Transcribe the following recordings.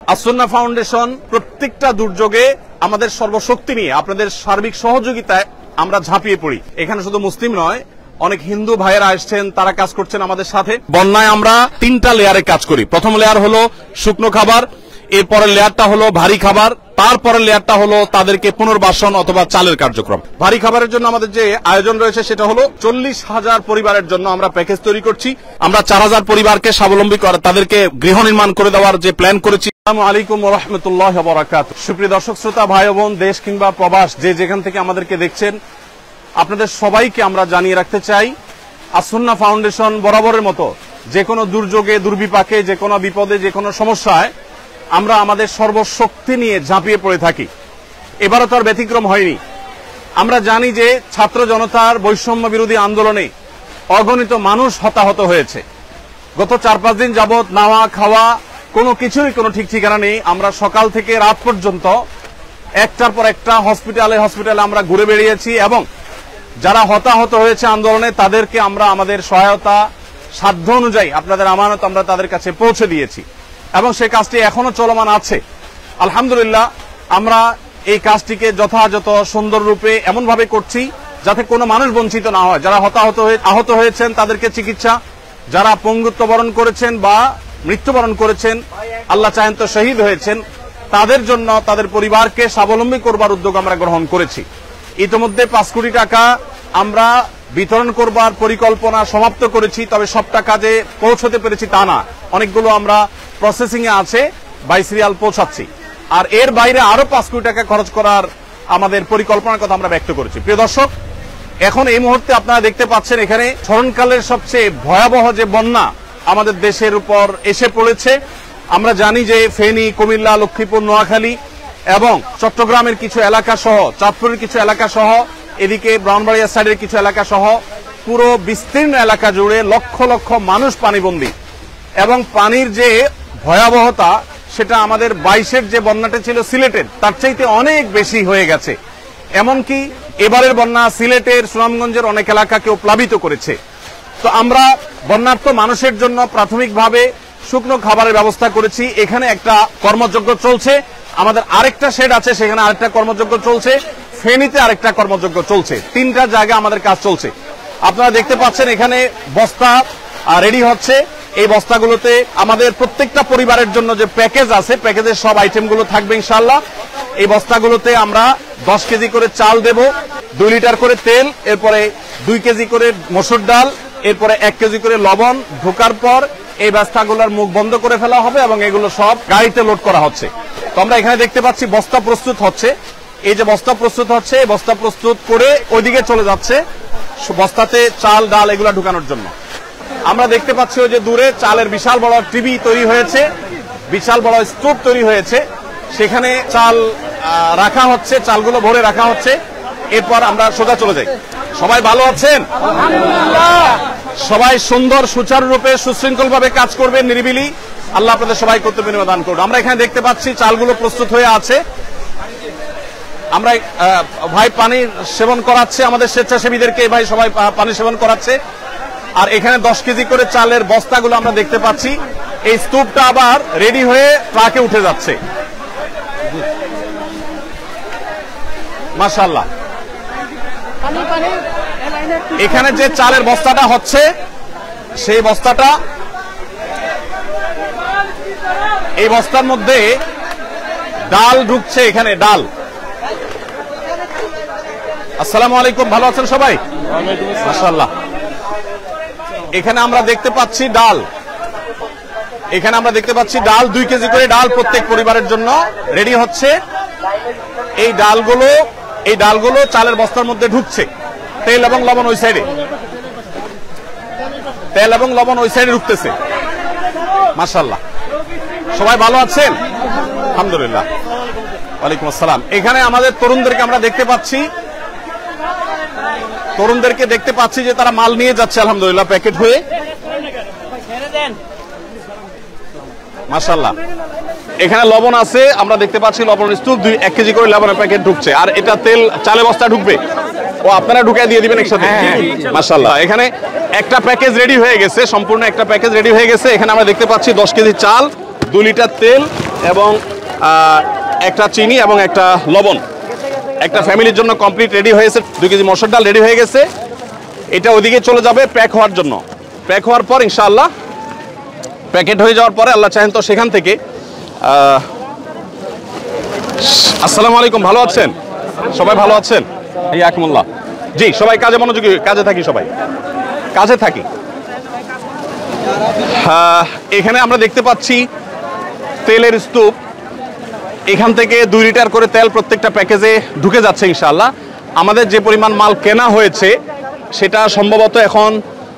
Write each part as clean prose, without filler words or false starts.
As-Sunnah foundation প্রত্যেকটা দুর্যোগে আমাদের সর্বশক্তি নিয়ে আপনাদের সার্বিক সহযোগিতায় আমরা ঝাঁপিয়ে পড়ি। এখানে শুধু মুসলিম নয়, অনেক হিন্দু ভাইয়েরা আসছেন, তারা কাজ করছেন আমাদের সাথে। বন্যায় আমরা 3টা লেয়ারে কাজ করি। প্রথম লেয়ার হলো শুকনো খাবার, এরপরের লেয়ারটা হলো ভারী খাবার, তারপরের লেয়ারটা হলো তাদেরকে পুনর্বাসন অথবা চালের কার্যক্রম। ভারী খাবারের জন্য আমাদের যে আয়োজন রয়েছে সেটা হলো 40,000 পরিবারের জন্য আমরা প্যাকেজ তৈরি করছি। আমরা 4,000 পরিবারকে স্বাবলম্বী করে তাদেরকে গৃহ নির্মাণ করে দেওয়ার যে প্ল্যান করেছি। আসসালামু আলাইকুম ওয়া রাহমাতুল্লাহি ওয়া বারাকাতুহু। সুপ্রিয় দর্শক শ্রোতা ভাই বোন, দেশ কিংবা প্রবাস যে যেখান থেকে আমাদেরকে দেখছেন, আপনাদের সবাইকে আমরা জানিয়ে রাখতে চাই, আসুন্নাহ ফাউন্ডেশন বরাবরের মতো যে কোনো দুর্যোগে, দুর্বিপাকে, যে কোনো বিপদে, যে কোনো সমস্যায় আমরা আমাদের সর্বশক্তি নিয়ে ঝাঁপিয়ে পড়ে থাকি। এবারও তার ব্যতিক্রম হয়নি। আমরা জানি যে ছাত্র জনতার বৈষম্য বিরোধী আন্দোলনে অগণিত মানুষ হতাহত হয়েছে। গত 4-5 দিন যাবৎ নাওয়া খাওয়া কোনো কিছুরই কোনো ঠিক ঠিকানা নেই। আমরা সকাল থেকে রাত পর্যন্ত একটার পর একটা হসপিটালে আমরা ঘুরে বেরিয়েছি এবং যারা হতাহত হয়েছে আন্দোলনে তাদেরকে আমরা আমাদের সহায়তা সাধ্য অনুযায়ী আপনাদের আমানত আমরা তাদের কাছে পৌঁছে দিয়েছি এবং সেই কাজটি এখনো চলমান আছে। আলহামদুলিল্লাহ, আমরা এই কাজটিকে যথাযথ সুন্দর রূপে এমন ভাবে করছি যাতে কোনো মানুষ বঞ্চিত না হয়। যারা আহত হয়েছেন তাদেরকে চিকিৎসা, যারা পঙ্গুত্ব বরণ করেছেন বা মৃত্যুবরণ করেছেন, আল্লাহ চাহেন তো শহীদ হয়েছেন, তাদের জন্য তাদের পরিবারকে স্বাবলম্বী করবার উদ্যোগ আমরা গ্রহণ করেছি। ইতিমধ্যে 5 কোটি টাকা আমরা বিতরণ করবার পরিকল্পনা সমাপ্ত করেছি। তবে সব টাকা যে পৌঁছতে পেরেছি তা না, অনেকগুলো আমরা প্রসেসিং এ আছে, বাই সিরিয়াল পৌঁছাচ্ছি। আর এর বাইরে আরো 5 কোটি টাকা খরচ করার আমাদের পরিকল্পনার কথা আমরা ব্যক্ত করেছি। প্রিয় দর্শক, এখন এই মুহূর্তে আপনারা দেখতে পাচ্ছেন এখানে স্মরণকালের সবচেয়ে ভয়াবহ যে বন্যা আমাদের দেশের উপর এসে পড়েছে। আমরা জানি যে ফেনী, কুমিল্লা, লক্ষ্মীপুর, নোয়াখালী এবং চট্টগ্রামের কিছু এলাকা সহ, চাঁদপুরের কিছু এলাকা সহ, এদিকে ব্রাহ্মণবাড়িয়া সাইডের কিছু এলাকা সহ পুরো বিস্তীর্ণ এলাকা জুড়ে লক্ষ লক্ষ মানুষ পানিবন্দী এবং পানির যে ভয়াবহতা সেটা আমাদের 22-এর যে বন্যাটা ছিল সিলেটের তার চাইতে অনেক বেশি হয়ে গেছে। এমনকি এবারের বন্যা সিলেটের, সুনামগঞ্জের অনেক এলাকাকেও প্লাবিত করেছে। তো আমরা বন্যার্ত মানুষের জন্য প্রাথমিকভাবে শুকনো খাবারের ব্যবস্থা করেছি। এখানে একটা কর্মযজ্ঞ চলছে, আমাদের আরেকটা শেড আছে, সেখানে আরেকটা কর্মযজ্ঞ চলছে, ফেনীতে আরেকটা কর্মযজ্ঞ চলছে। 3টা জায়গায় আমাদের কাজ চলছে। আপনারা দেখতে পাচ্ছেন এখানে বস্তা রেডি হচ্ছে। এই বস্তাগুলোতে আমাদের প্রত্যেকটা পরিবারের জন্য যে প্যাকেজ আছে, প্যাকেজের সব আইটেমগুলো থাকবে ইনশাআল্লাহ। এই বস্তাগুলোতে আমরা 10 কেজি করে চাল দেব, 2 লিটার করে তেল, এরপরে 2 কেজি করে মসুর ডাল, এরপরে 1 কেজি করে লবণ। ঢোকার পর এই বস্তাগুলোর মুখ বন্ধ করে ফেলা হবে এবং এগুলো সব গাড়িতে লোড করা হচ্ছে। তো আমরা এখানে দেখতে পাচ্ছি বস্তা প্রস্তুত হচ্ছে। এই যে বস্তা প্রস্তুত হচ্ছে, এই বস্তা প্রস্তুত করে ওইদিকে চলে যাচ্ছে বস্তাতে চাল, ডাল এগুলো ঢুকানোর জন্য। আমরা দেখতে পাচ্ছি ওই যে দূরে চালের বিশাল বড় টিভি তৈরি হয়েছে, বিশাল বড় স্টোভ তৈরি হয়েছে, সেখানে চাল রাখা হচ্ছে, চালগুলো ভরে রাখা হচ্ছে। এরপর আমরা সোজা চলে যাই। সবাই ভালো আছেন? সবাই সুন্দর সুচারুরূপে সুশৃঙ্খল ভাবে কাজ করবেন, নিরিবিলি। আল্লাহ আপনাদের সবাই কর্তব্য দান করুন। আমরা এখানে দেখতে পাচ্ছি চালগুলো প্রস্তুত হয়ে আছে। আমরা ভাই পানি সেবন করাচ্ছে আমাদের স্বেচ্ছাসেবীদেরকে, ভাই সবাই পানি সেবন করাচ্ছে। আর এখানে 10 কেজি করে চালের বস্তাগুলো আমরা দেখতে পাচ্ছি। এই স্তূপটা আবার রেডি হয়ে ট্রাকে উঠে যাচ্ছে। মাশাআল্লাহ। এখানে যে চালের বস্তাটা হচ্ছে, সেই বস্তাটা, এই বস্তার মধ্যে ডাল ঢুকছে। এখানে ডাল। আসসালামু আলাইকুম, ভালো আছেন সবাই? মাশাআল্লাহ। এখানে আমরা দেখতে পাচ্ছি ডাল, এখানে আমরা দেখতে পাচ্ছি ডাল, 2 কেজি করে ডাল প্রত্যেক পরিবারের জন্য রেডি হচ্ছে। এই ডালগুলো চালের বস্তার মধ্যে ঢুকছে। তেল এবং লবণ ওই সাইডে, তেল এবং লবণ ওই সাইডে ঢুকতেছে। মাশাআল্লাহ। সবাই ভালো আছেন? আলহামদুলিল্লাহ। ওয়ালাইকুম আসসালাম। এখানে আমাদের তরুণদেরকে আমরা দেখতে পাচ্ছি, যে তারা মাল নিয়ে যাচ্ছে আলহামদুলিল্লাহ প্যাকেট হয়ে। মাশাআল্লাহ। এখানে লবণ আছে, আমরা দেখতে পাচ্ছি লবণ স্তূপ, 1 কেজি করে লবণের প্যাকেট ঢুকছে। আর এটা তেল, চালে বস্তা ঢুকবে। ও আপনারা ঢুকিয়ে দিয়ে দিবেন একসাথে? মাশাআল্লাহ। এখানে একটা প্যাকেজ রেডি হয়ে গেছে, সম্পূর্ণ একটা প্যাকেজ রেডি হয়ে গেছে। এখানে আমরা দেখতে পাচ্ছি 10 কেজি চাল, 2 লিটার তেল, এবং একটা চিনি এবং একটা লবণ, একটা ফ্যামিলির জন্য কমপ্লিট রেডি হয়েছে। 2 কেজি মসুর ডাল রেডি হয়ে গেছে, এটা ওদিকে চলে যাবে প্যাক হওয়ার জন্য। প্যাক হওয়ার পর ইনশাআল্লাহ প্যাকেট হয়ে যাওয়ার পরে আল্লাহ চাহেন তো সেখান থেকে আসসালামু আলাইকুম, ভালো আছেন সবাই? ভালো আছেন? এই আকমুল্লাহ। জি, সবাই কাজে মনোযোগী, কাজে থাকি, সবাই কাজে থাকি। এখানে আমরা দেখতে পাচ্ছি তেলের স্তূপ। এখান থেকে 2 লিটার করে তেল প্রত্যেকটা প্যাকেজে ঢুকে যাচ্ছে ইনশাআল্লাহ। আমাদের যে পরিমাণ মাল কেনা হয়েছে সেটা সম্ভবত এখন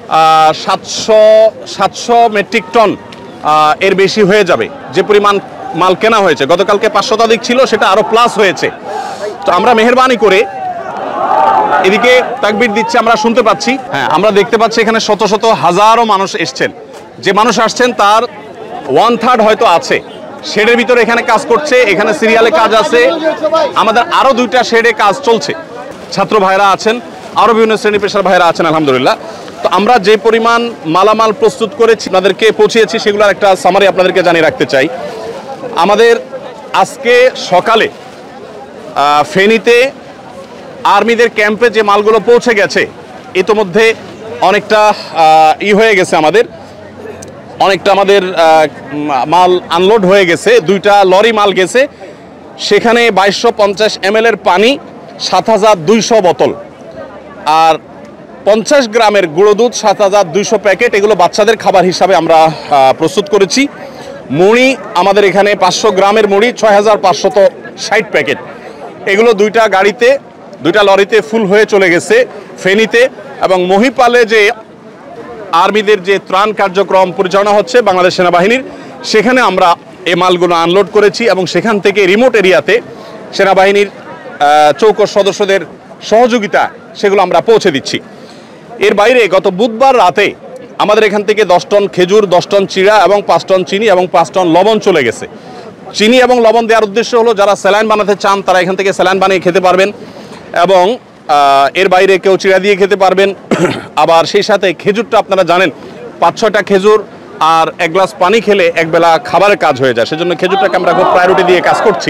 700 মেট্রিক টন এর বেশি হয়ে যাবে। যে পরিমাণ মাল কেনা হয়েছে, গতকালকে 500 শতাধিক ছিল, সেটা আরো প্লাস হয়েছে। তো আমরা মেহেরবানি করে এদিকে তাকবীর দিচ্ছে, আমরা শুনতে পাচ্ছি। হ্যাঁ, আমরা দেখতে পাচ্ছি এখানে শত শত হাজারো মানুষ এসছেন। যে মানুষ আসছেন তার 1/3 হয়তো আছে শেডের ভিতরে, এখানে কাজ করছে। এখানে সিরিয়ালে কাজ আছে, আমাদের আরো 2টা শেডে কাজ চলছে। ছাত্র ভাইরা আছেন, আরো বিভিন্ন শ্রেণী পেশার ভাইরা আছেন আলহামদুলিল্লাহ। তো আমরা যে পরিমাণ মালামাল প্রস্তুত করেছি, আপনাদেরকে পৌঁছিয়েছি, সেগুলোর একটা সামারি আপনাদেরকে জানিয়ে রাখতে চাই। আমাদের আজকে সকালে ফেনীতে আর্মিদের ক্যাম্পে যে মালগুলো পৌঁছে গেছে, ইতোমধ্যে অনেকটা হয়ে গেছে, অনেকটা আমাদের মাল আনলোড হয়ে গেছে। 2টা লরি মাল গেছে, সেখানে 2250 ml এর পানি, 7200 বোতল, আর 50 গ্রামের গুঁড়ো দুধ 7200 প্যাকেট। এগুলো বাচ্চাদের খাবার হিসাবে আমরা প্রস্তুত করেছি। মুড়ি আমাদের এখানে 500 গ্রামের মুড়ি 6560 প্যাকেট। এগুলো 2টা গাড়িতে, 2টা লরিতে ফুল হয়ে চলে গেছে ফেনীতে। এবং মহিপালে যে আর্মিদের যে ত্রাণ কার্যক্রম পরিচালনা হচ্ছে বাংলাদেশ সেনাবাহিনীর, সেখানে আমরা এই মালগুলো আনলোড করেছি এবং সেখান থেকে রিমোট এরিয়াতে সেনাবাহিনীর চৌকস সদস্যদের সহযোগিতা সেগুলো আমরা পৌঁছে দিচ্ছি। এর বাইরে গত বুধবার রাতে আমাদের এখান থেকে 10 টন খেজুর, 10 টন চিড়া এবং 5 টন চিনি এবং 5 টন লবণ চলে গেছে। চিনি এবং লবণ দেওয়ার উদ্দেশ্য হলো যারা স্যালাইন বানাতে চান তারা এখান থেকে স্যালাইন বানিয়ে খেতে পারবেন, এবং এর বাইরে কেউ চিড়া দিয়ে খেতে পারবেন। আবার সেই সাথে খেজুরটা আপনারা জানেন 5-6টা খেজুর আর 1 গ্লাস পানি খেলে একবেলা খাবারের কাজ হয়ে যায়, সেজন্য খেজুরটাকে আমরা খুব প্রায়োরিটি দিয়ে কাজ করছি।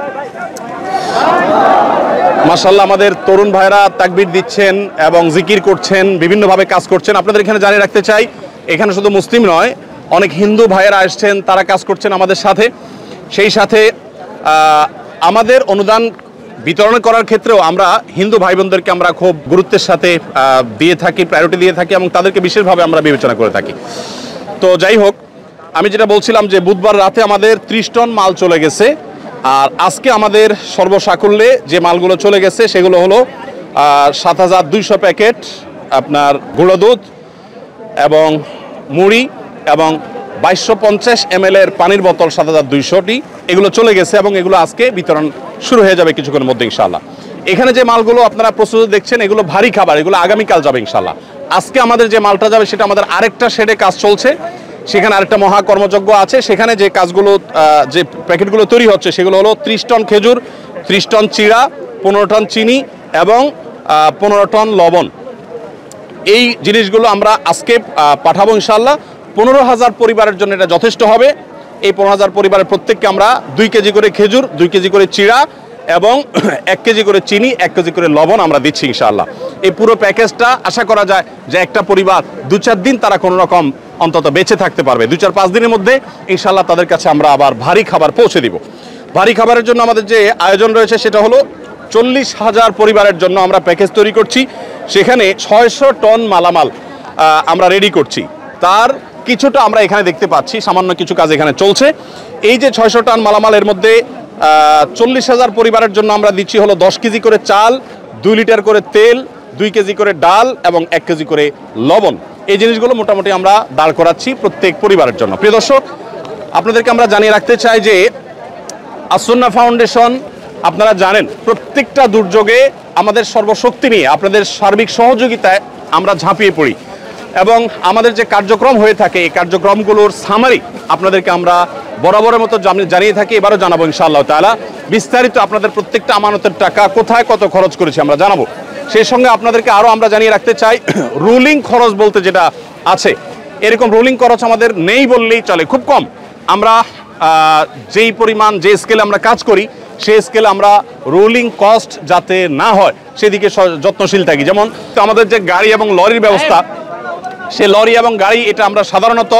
মাশাআল্লাহ, আমাদের তরুণ ভাইরা তাকবীর দিচ্ছেন এবং জিকির করছেন, বিভিন্নভাবে কাজ করছেন। আপনাদের এখানে জানিয়ে রাখতে চাই, এখানে শুধু মুসলিম নয়, অনেক হিন্দু ভাইয়েরা আসছেন, তারা কাজ করছেন আমাদের সাথে। সেই সাথে আমাদের অনুদান বিতরণ করার ক্ষেত্রেও আমরা হিন্দু ভাই বোনদেরকে আমরা খুব গুরুত্বের সাথে দিয়ে থাকি, প্রায়োরিটি দিয়ে থাকি, এবং তাদেরকে বিশেষভাবে আমরা বিবেচনা করে থাকি। তো যাই হোক, আমি যেটা বলছিলাম যে বুধবার রাতে আমাদের 30 টন মাল চলে গেছে, আর আজকে আমাদের সর্বসাকুল্যে যে মালগুলো চলে গেছে সেগুলো হলো 7200 প্যাকেট আপনার গুঁড়ো দুধ এবং মুড়ি এবং 2250 ml এর পানির বোতল 7200টি, এগুলো চলে গেছে এবং এগুলো আজকে বিতরণ শুরু হয়ে যাবে কিছুক্ষণের মধ্যে ইনশাআল্লাহ। এখানে যে মালগুলো আপনারা প্রস্তুত দেখছেন এগুলো ভারী খাবার, এগুলো আগামীকাল যাবে ইনশাআল্লাহ। আজকে আমাদের যে মালটা যাবে সেটা আমাদের আরেকটা শেডে কাজ চলছে, সেখানে আরেকটা মহা কর্মযজ্ঞ আছে। সেখানে যে কাজগুলো, যে প্যাকেটগুলো তৈরি হচ্ছে সেগুলো হলো 30 টন খেজুর, 30 টন চিড়া, 15 টন চিনি এবং 15 টন লবণ। এই জিনিসগুলো আমরা আজকে পাঠাবো ইনশাআল্লাহ। 15,000 পরিবারের জন্য এটা যথেষ্ট হবে। এই 15,000 পরিবারের প্রত্যেককে আমরা 2 কেজি করে খেজুর, 2 কেজি করে চিড়া এবং 1 কেজি করে চিনি, 1 কেজি করে লবণ আমরা দিচ্ছি ইনশাআল্লাহ। এই পুরো প্যাকেজটা আশা করা যায় যে একটা পরিবার 2-4 দিন তারা কোনো রকম অন্তত বেঁচে থাকতে পারবে। 2-4-5 দিনের মধ্যে ইনশাআল্লাহ তাদের কাছে আমরা আবার ভারী খাবার পৌঁছে দিব। ভারী খাবারের জন্য আমাদের যে আয়োজন রয়েছে সেটা হলো 40,000 পরিবারের জন্য আমরা প্যাকেজ তৈরি করছি। সেখানে 600 টন মালামাল আমরা রেডি করছি। তার কিছুটা আমরা এখানে দেখতে পাচ্ছি, সামান্য কিছু কাজ এখানে চলছে। এই যে 600 টন মালামালের মধ্যে 40,000 পরিবারের জন্য আমরা দিচ্ছি হলো 10 কেজি করে চাল, 2 লিটার করে তেল, 2 কেজি করে ডাল এবং 1 কেজি করে লবণ। এই জিনিসগুলো মোটামুটি আমরা দাঁড় করাচ্ছি প্রত্যেক পরিবারের জন্য। প্রিয় দর্শক, আপনাদেরকে আমরা জানিয়ে রাখতে চাই যে আসুন্নাহ ফাউন্ডেশন, আপনারা জানেন প্রত্যেকটা দুর্যোগে আমাদের সর্বশক্তি নিয়ে আপনাদের সার্বিক সহযোগিতায় আমরা ঝাঁপিয়ে পড়ি, এবং আমাদের যে কার্যক্রম হয়ে থাকে এই কার্যক্রমগুলোর সামারি আপনাদেরকে আমরা বরাবরের মতো জানিয়ে থাকি, এবারও জানাবো ইনশাআল্লাহ তাআলা। বিস্তারিত আপনাদের প্রত্যেকটা আমানতের টাকা কোথায় কত খরচ করেছি আমরা জানাবো। সেই সঙ্গে আপনাদেরকে আরও আমরা জানিয়ে রাখতে চাই, রুলিং খরচ বলতে যেটা আছে, এরকম রুলিং খরচ আমাদের নেই বললেই চলে, খুব কম। আমরা যেই পরিমাণ যে স্কেলে আমরা কাজ করি সেই স্কেলে আমরা রোলিং কস্ট যাতে না হয় সেদিকে যত্নশীল থাকি। যেমন আমাদের যে গাড়ি এবং লরির ব্যবস্থা, সে লরি এবং গাড়ি এটা আমরা সাধারণত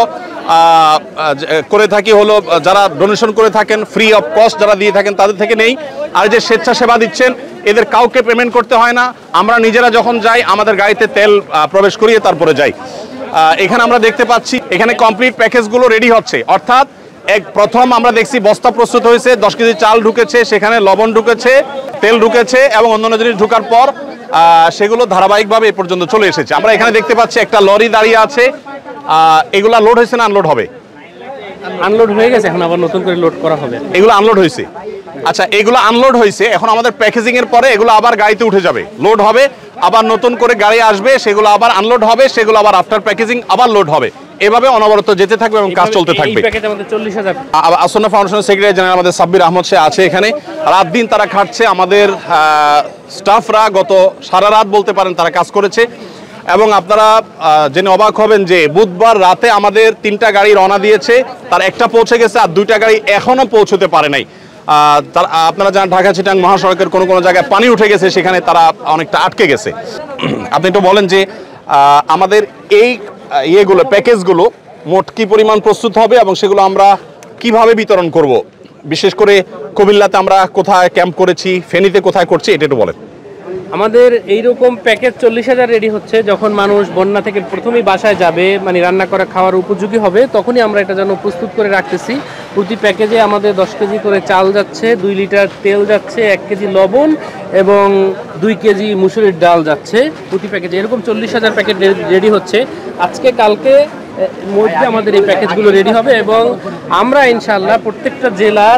করে থাকি হলো যারা ডোনেশন করে থাকেন, ফ্রি অফ কস্ট যারা দিয়ে থাকেন তাদের থেকে নেই। আর যে স্বেচ্ছাসেবা দিচ্ছেন এদের কাউকে পেমেন্ট করতে হয় না, আমরা নিজেরা যখন যাই আমাদের গাড়িতে তেল প্রবেশ করিয়ে তারপরে যাই। এখানে আমরা দেখতে পাচ্ছি এখানে কমপ্লিট প্যাকেজগুলো রেডি হচ্ছে, অর্থাৎ প্রথম আমরা দেখছি বস্তা প্রস্তুত হয়েছে, 10 কেজি চাল ঢুকেছে, সেখানে লবণ ঢুকেছে, তেল ঢুকেছে এবং অন্যান্য জিনিস ঢোকার পর সেগুলো ধারাবাহিকভাবে এ পর্যন্ত চলে এসেছে। আমরা এখানে দেখতে পাচ্ছি একটা লরি দাঁড়িয়ে আছে, এগুলা লোড হয়েছে না আনলোড হবে? আনলোড হয়ে গেছে, এখন আবার নতুন করে লোড করা হবে। এগুলো আনলোড হয়েছে, আচ্ছা এগুলো আনলোড হয়েছে, এখন আমাদের প্যাকেজিং এর পরে এগুলো আবার গাড়িতে উঠে যাবে, লোড হবে, আবার নতুন করে গাড়ি আসবে, সেগুলো আবার আনলোড হবে, সেগুলো আবার আফটার প্যাকেজিং আবার লোড হবে, এভাবে অনবরত যেতে থাকবে এবং কাজ চলতে থাকবে। এই প্যাকেজ আমাদের 40,000। আসন্না ফাউন্ডেশনের সেক্রেটারি জেনারেল আমাদের সাব্বির আহমদ সে আছে এখানে, রাত দিন তারা খাটছে, আমাদের স্টাফরা গত সারা রাত বলতে পারেন তারা কাজ করেছে। এবং আপনারা জেনে অবাক হবেন যে বুধবার রাতে আমাদের 3টা গাড়ি রওনা দিয়েছে, তার একটা পৌঁছে গেছে আর 2টা গাড়ি এখনো পৌঁছতে পারে নাই। আপনারা জানেন ঢাকা চিটাং মহাসড়কের কোনো কোনো জায়গায় পানি উঠে গেছে, সেখানে তারা অনেকটা আটকে গেছে। আপনি একটু বলেন যে আমাদের এই ইয়েগুলো প্যাকেজগুলো মোট কি পরিমাণ প্রস্তুত হবে এবং সেগুলো আমরা কিভাবে বিতরণ করব, বিশেষ করে কুমিল্লাতে আমরা কোথায় ক্যাম্প করেছি, ফেনীতে কোথায় করছি, এটা একটু বলেন। আমাদের এইরকম প্যাকেজ 40,000 রেডি হচ্ছে, যখন মানুষ বন্যা থেকে প্রথমেই বাসায় যাবে, মানে রান্না করে খাওয়ার উপযোগী হবে, তখনই আমরা এটা যেন প্রস্তুত করে রাখতেছি। প্রতি প্যাকেজে আমাদের 10 কেজি করে চাল যাচ্ছে, 2 লিটার তেল যাচ্ছে, 1 কেজি লবণ এবং 2 কেজি মুসুরির ডাল যাচ্ছে প্রতি প্যাকেজে। এরকম 40,000 প্যাকেট রেডি হচ্ছে। আজকে কালকে মধ্যে আমাদের এই প্যাকেজগুলো রেডি হবে এবং আমরা ইনশাআল্লাহ প্রত্যেকটা জেলার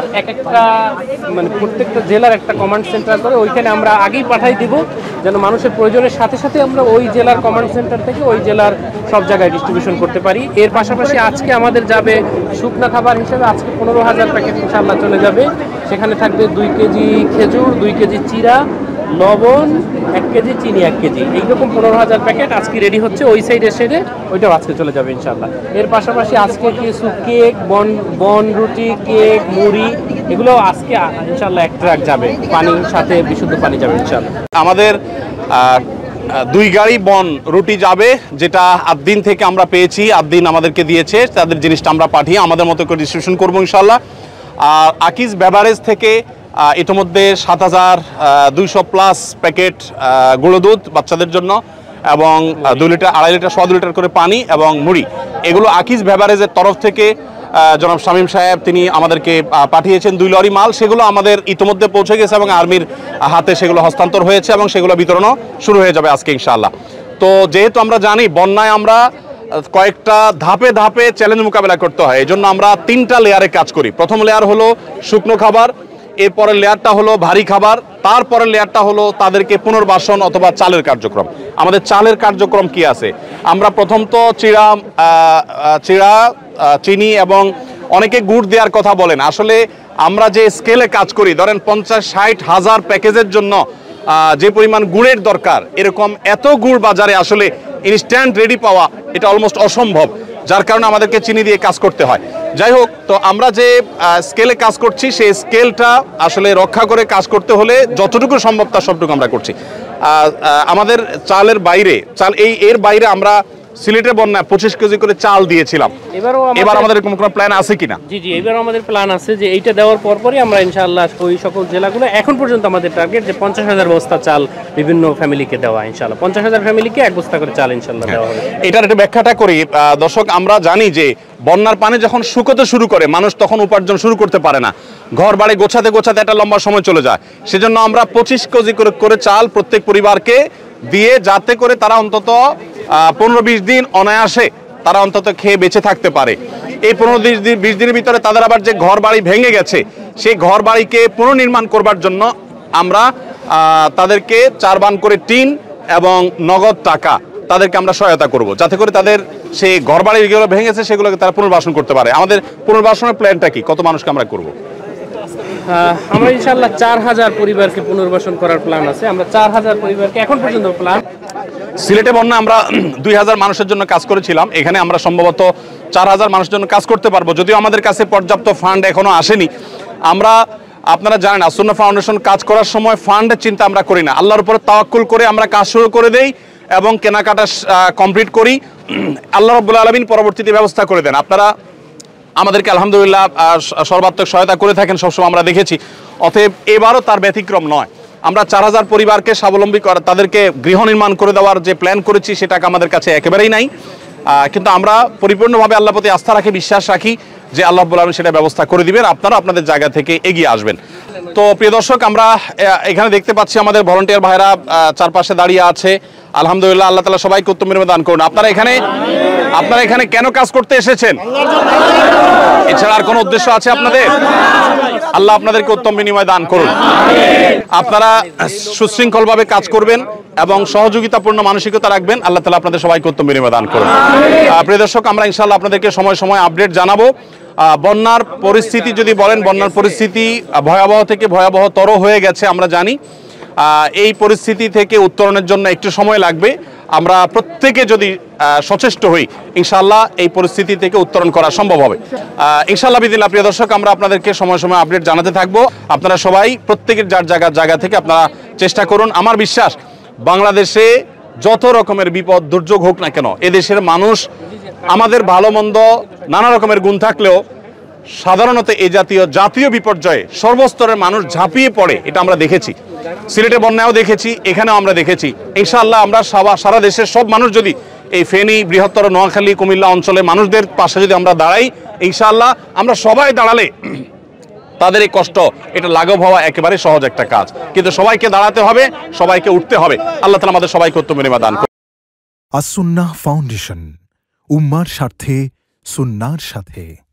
প্রত্যেকটা জেলার একটা কমান্ড সেন্টার করে ওইখানে আমরা আগেই পাঠাই দিব, যেন মানুষের প্রয়োজনের সাথে সাথে আমরা ওই জেলার কমান্ড সেন্টার থেকে ওই জেলার সব জায়গায় ডিস্ট্রিবিউশন করতে পারি। এর পাশাপাশি আজকে আমাদের যাবে শুকনা খাবার হিসেবে, আজকে 15,000 প্যাকেট ইনশাআল্লাহ চলে যাবে। সেখানে থাকবে 2 কেজি খেজুর, 2 কেজি চিরা, লবণ, 1 কেজি চিনি, 1 কেজি, এইরকম 15,000 প্যাকেট আজকে রেডি হচ্ছে। ওই সাইডে সেরে ওইটাও আজকে চলে যাবে ইনশাআল্লাহ। এর পাশাপাশি আজকে কিছু কেক, বন রুটি, কেক, মুড়ি, এগুলো আজকে ইনশাআল্লাহ 1 ট্রাক যাবে, পানির সাথে বিশুদ্ধ পানি যাবে ইনশাআল্লাহ। আমাদের 2 গাড়ি বন রুটি যাবে, যেটা আদিন থেকে আমরা পেয়েছি, আদিন আমাদেরকে দিয়েছে, তাদের জিনিসটা আমরা পাঠিয়ে আমাদের মতো করে ডিস্ট্রিবিউশন করবো ইনশাআল্লাহ। আর আকিজ বেভারেজ থেকে ইতিমধ্যে 7,200+ প্যাকেট গুঁড়ো দুধ বাচ্চাদের জন্য এবং 2 লিটার, 2.5 লিটার, 1.25 লিটার করে পানি এবং মুড়ি, এগুলো আকিজ বেভারেজের তরফ থেকে জনাব শামীম সাহেব তিনি আমাদেরকে পাঠিয়েছেন 2 লরি মাল, সেগুলো আমাদের ইতিমধ্যে পৌঁছে গেছে এবং আর্মির হাতে সেগুলো হস্তান্তর হয়েছে এবং সেগুলো বিতরণও শুরু হয়ে যাবে আজকে ইনশাআল্লাহ। তো যেহেতু আমরা জানি বন্যায় আমরা কয়েকটা ধাপে ধাপে চ্যালেঞ্জ মোকাবেলা করতে হয়, এই জন্য আমরা 3টা লেয়ারে কাজ করি। প্রথম লেয়ার হলো শুকনো খাবার, এরপরের লেয়ারটা হলো ভারী খাবার, তারপরের লেয়ারটা হলো তাদেরকে পুনর্বাসন অথবা চালের কার্যক্রম। আমাদের চালের কার্যক্রম কি আছে, আমরা প্রথম তো চিড়া, চিনি এবং অনেকে গুড় দেওয়ার কথা বলেন, আসলে আমরা যে স্কেলে কাজ করি, ধরেন 50-60 হাজার প্যাকেজের জন্য যে পরিমাণ গুড়ের দরকার, এরকম এত গুড় বাজারে আসলে ইনস্ট্যান্ট রেডি পাওয়া এটা অলমোস্ট অসম্ভব, যার কারণে আমাদেরকে চিনি দিয়ে কাজ করতে হয়। যাই হোক, তো আমরা যে স্কেলে কাজ করছি সেই স্কেলটা আসলে রক্ষা করে কাজ করতে হলে যতটুকু সম্ভব তার সবটুকু আমরা করছি। আমাদের চালের বাইরে এর বাইরে আমরা সিলেটের বন্যায় 25 কেজি করে চাল দিয়েছিলাম। এবার আমাদের কোনো প্ল্যান আছে কিনা? জি, এবারও আমাদের প্ল্যান আছে যে এইটা দেওয়ার পরপরই আমরা ইনশাআল্লাহ ওই সকল জেলাগুলো, এখন পর্যন্ত আমাদের টার্গেট যে 50,000 বস্তা চাল বিভিন্ন ফ্যামিলিকে দেওয়া ইনশাআল্লাহ। 50,000 ফ্যামিলিকে 1 বস্তা করে চাল ইনশাআল্লাহ দেওয়া হবে। এটার একটা ব্যাখ্যাটা করি দর্শক, আমরা জানি যে বন্যার পানি যখন শুকোতে শুরু করে মানুষ তখন উপার্জন শুরু করতে পারে না, ঘর বাড়ি গোছাতে গোছাতে একটা লম্বা সময় চলে যায়। সেজন্য আমরা 25 কেজি করে চাল প্রত্যেক পরিবারকে দিয়ে, যাতে করে তারা অন্তত 15-20 দিন অনায়াসে তারা অন্তত খেয়ে বেঁচে থাকতে পারে। এই 15-20 দিনের ভিতরে তাদের আবার যে ঘর বাড়ি ভেঙে গেছে সেই ঘর বাড়িকে পুনর্নির্মাণ করবার জন্য আমরা তাদেরকে 4 বান করে টিন এবং নগদ টাকা তাদেরকে আমরা সহায়তা করব, যাতে করে তাদের সেই ঘর বাড়ি যেগুলো ভেঙেছে সেগুলোকে তারা পুনর্বাসন করতে পারে। আমাদের পুনর্বাসনের প্ল্যানটা কি, কত মানুষকে আমরা করব? আমরা ইনশাআল্লাহ 4,000 পরিবারকে পুনর্বাসন করার প্ল্যান আছে। আমরা 4,000 পরিবারকে এখন পর্যন্ত প্ল্যান সিলেটে বন্যা আমরা 2000 মানুষের জন্য কাজ করেছিলাম, এখানে আমরা সম্ভবত 4000 মানুষের জন্য কাজ করতে পারবো, যদিও আমাদের কাছে পর্যাপ্ত ফান্ড এখনো আসেনি। আমরা, আপনারা জানেন, আসুন্নাহ ফাউন্ডেশন কাজ করার সময় ফান্ডের চিন্তা আমরা করি না, আল্লাহর উপরে তাওয়াক্কুল করে আমরা কাজ শুরু করে দেই এবং কেনাকাটা কমপ্লিট করি। আল্লাহ রাব্বুল আলামিন পরবর্তীতে ব্যবস্থা করে দেন। আপনারা আমাদেরকে আলহামদুলিল্লাহ সর্বাত্মক সহায়তা করে থাকেন, সবসময় আমরা দেখেছি। অতএব এবারও তার ব্যতিক্রম নয়। আমরা 4000 পরিবারকে স্বাবলম্বী করা, তাদেরকে গৃহ নির্মাণ করে দেওয়ার যে প্ল্যান করেছি সেটা আমাদের কাছে একেবারেই নাই, কিন্তু আমরা পরিপূর্ণভাবে আল্লাহর প্রতি আস্থা রাখি, বিশ্বাস রাখি যে আল্লাহ রাব্বুল আলামিন সেটা ব্যবস্থা করে দিবেন, আপনারা আপনাদের জায়গা থেকে এগিয়ে আসবেন। তো প্রিয় দর্শক, আমরা এখানে দেখতে পাচ্ছি আমাদের ভলান্টিয়ার ভাইরা চারপাশে দাঁড়িয়ে আছে। আলহামদুলিল্লাহ, আল্লাহ তাআলা সবাইকে উত্তম বিনিময় দান করুন। আপনারা এখানে কেন কাজ করতে এসেছেন? এছাড়া আর কোনো উদ্দেশ্য আছে আপনাদের? আল্লাহ আপনাদেরকে উত্তম বিনিময় দান করুন। আপনারা সুশৃঙ্খলভাবে কাজ করবেন এবং সহযোগিতাপূর্ণ মানসিকতা রাখবেন। আল্লাহ তাআলা আপনাদের সবাইকে উত্তম বিনিময় দান করুন। প্রিয় দর্শক, আমরা ইনশাআল্লাহ আপনাদেরকে সময় সময় আপডেট জানাবো। বন্যার পরিস্থিতি যদি বলেন, বন্যার পরিস্থিতি ভয়াবহ থেকে ভয়াবহতর হয়ে গেছে আমরা জানি। এই পরিস্থিতি থেকে উত্তরণের জন্য একটু সময় লাগবে। আমরা প্রত্যেকে যদি সচেষ্ট হই, ইনশাআল্লাহ এই পরিস্থিতি থেকে উত্তরণ করা সম্ভব হবে ইনশাআল্লাহ বিদিল্লাহ। প্রিয় দর্শক, আমরা আপনাদেরকে সময় সময় আপডেট জানাতে থাকবো। আপনারা সবাই প্রত্যেকের যার জায়গা থেকে আপনারা চেষ্টা করুন। আমার বিশ্বাস, বাংলাদেশে যত রকমের বিপদ দুর্যোগ হোক না কেন, এদেশের মানুষ, আমাদের ভালো মন্দ নানা রকমের গুণ থাকলেও সাধারণত এই জাতীয় বিপর্যয়ে সর্বস্তরের মানুষ ঝাঁপিয়ে পড়ে, এটা আমরা দেখেছি। সিলেটে বন্যাও দেখেছি, এখানেও আমরা দেখেছি। ইনশাআল্লাহ আমরা সারা দেশের সব মানুষ যদি এই ফেনী, বৃহত্তর নোয়াখালী, কুমিল্লা অঞ্চলে মানুষদের পাশে যদি আমরা দাঁড়াই, ইনশাআল্লাহ আমরা সবাই দাঁড়ালে তাদের এই কষ্ট এটা লাঘব হওয়া একেবারে সহজ একটা কাজ। কিন্তু সবাইকে দাঁড়াতে হবে, সবাইকে উঠতে হবে। আল্লাহ তাআলা আমাদের সবাইকে উত্তম বিনিময় দান করুন। আসুন্নাহ ফাউন্ডেশন, উম্মার স্বার্থে সুন্নাহর সাথে।